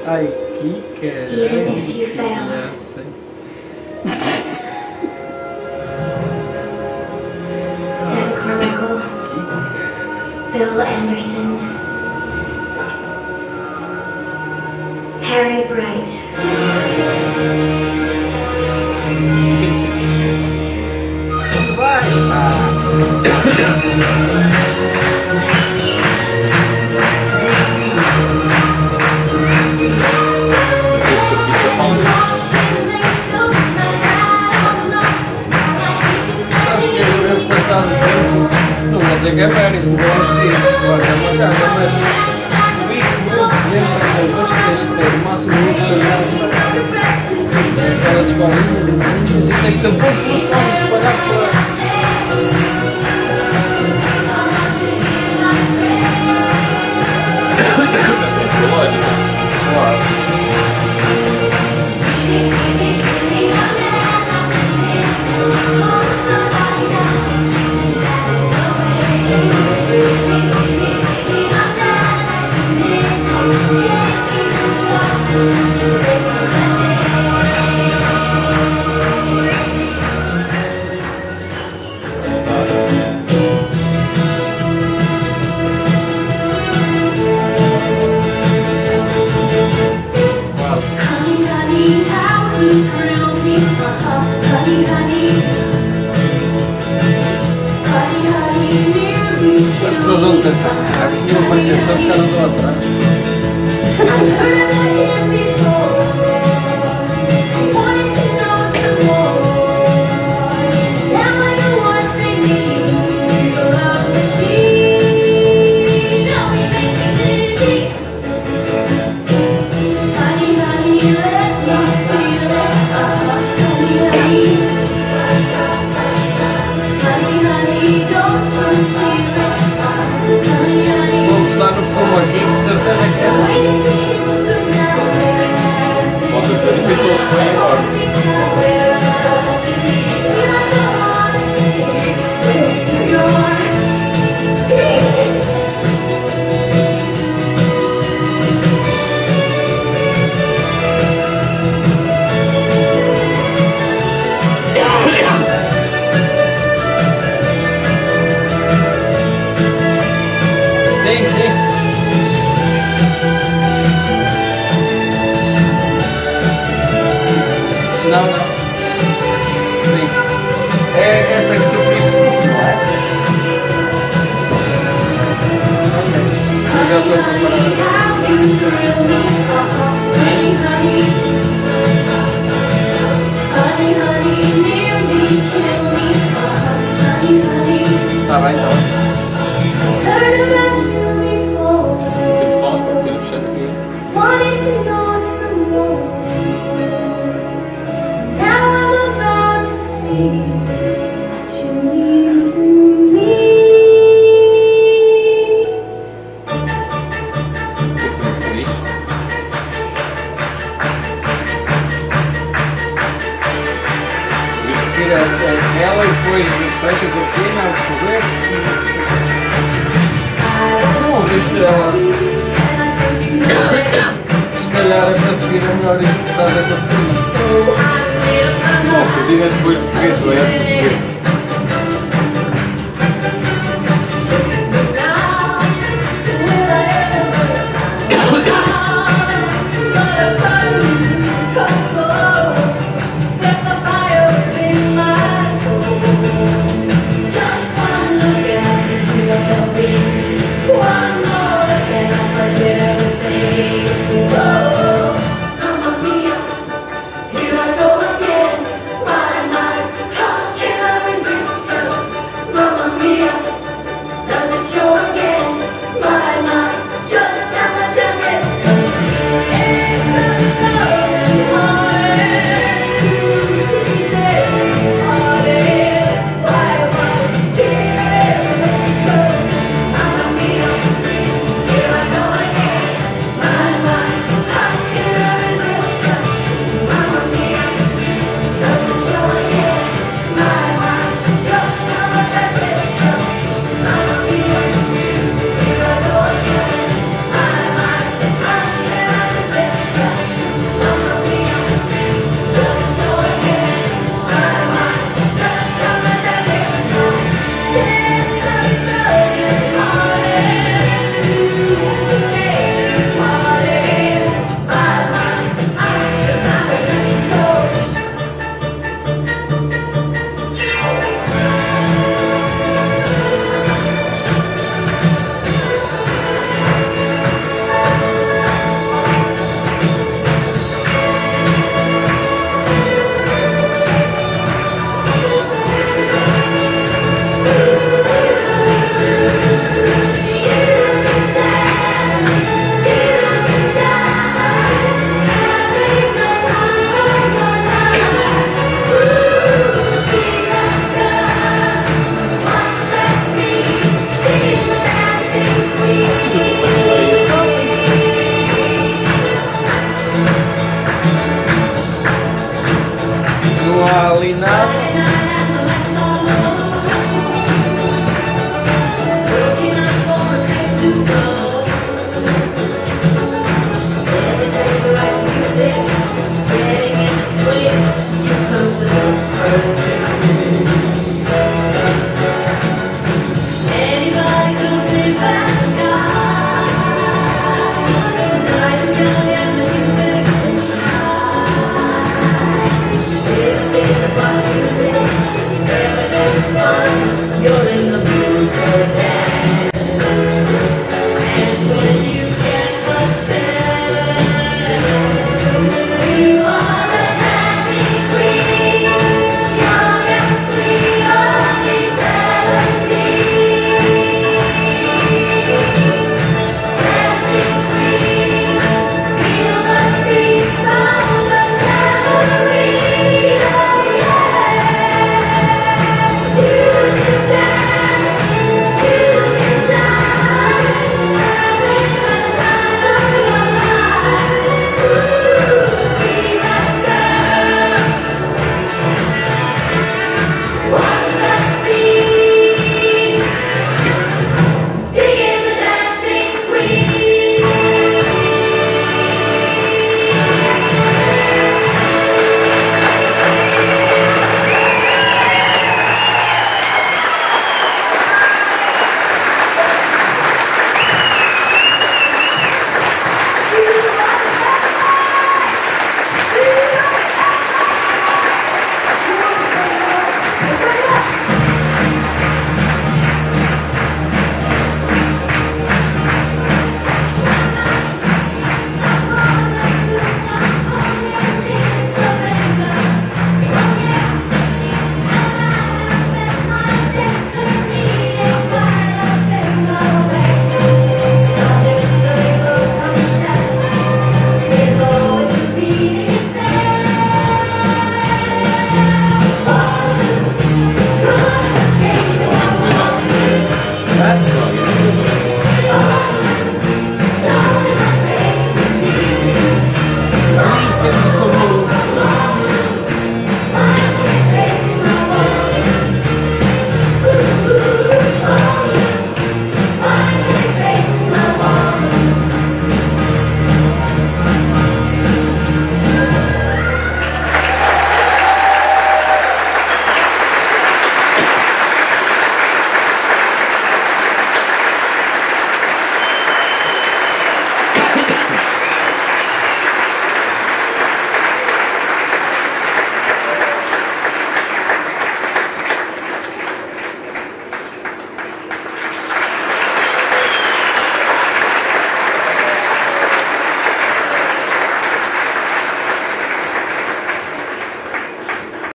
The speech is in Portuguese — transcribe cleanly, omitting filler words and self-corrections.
Ai, Kika. Even if you fail. Sad Chronicle. Bill Anderson. Harry Bright. Não vou dizer que é velho, não gosto disso, agora é uma casa, mas se vir que eu lembro das duas que tens que ter, o máximo muito aquelas escolinhas, e tens de ter pouco de espalhar por as pessoas vão pensar, aqui uma marcação que ela andou atrás. Vamos lá no fumo aqui, de certeza que é assim. Pode ter sido todos bem agora. Sim, sim. Não, não. Sim. É esta que tu pediste, não é? Ok. Eu já estou preparado. Tá bem, tá bem. Temos palmas para meter o chão aqui. Wanted to know some more. Now I'm about to see what you mean to me. Como é que se diz? E seguir ela e depois fechas aqui, não, correr, não ouviste ela. Se calhar é para seguir a melhor interpretada que eu tenho. Bom, eu digo depois de português, ou é de português.